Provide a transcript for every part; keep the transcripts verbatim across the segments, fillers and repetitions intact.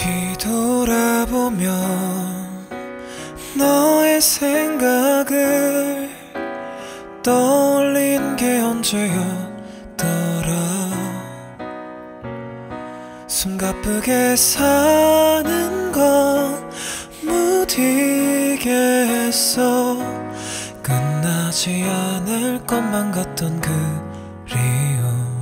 뒤돌아보면 너의 생각을 떠올린 게 언제였더라. 숨가쁘게 사는 건 무디겠어. 끝나지 않을 것만 같던 그리움.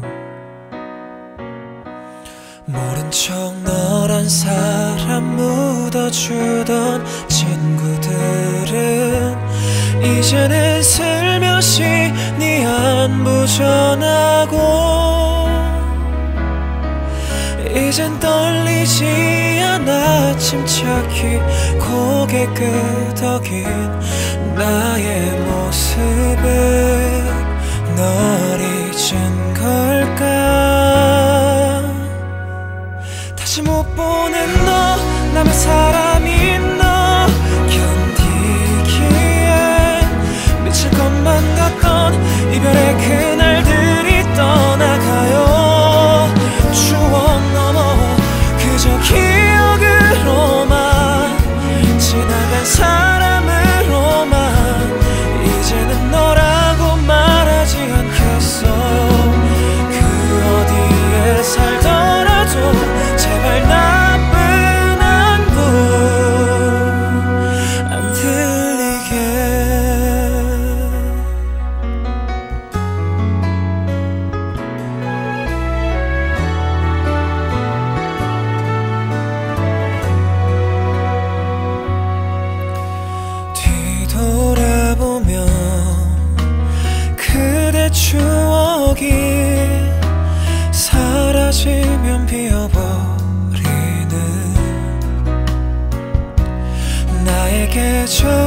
모른 척 너란 사람 묻어주던 친구들은 이제는 슬며시 네 안부 전하고, 이젠 떨리지 않아 침착히 고개 끄덕인 나의 모습을 널 잊은 걸까. 다시 못 보는 너, 남의 사람인 너 견디기엔 미칠 것만 같던 이별의 그날들이 떠나가요. 추억 넘어 그저 기억으로만, 지나간 사람으로만 이제는 너라고 말하지 않겠어. 그 어디에 살더라도 제발 나쁜 안부 안 들리게. 뒤돌아보면 그대 추억이 사라지면 비어버리는 나에게 저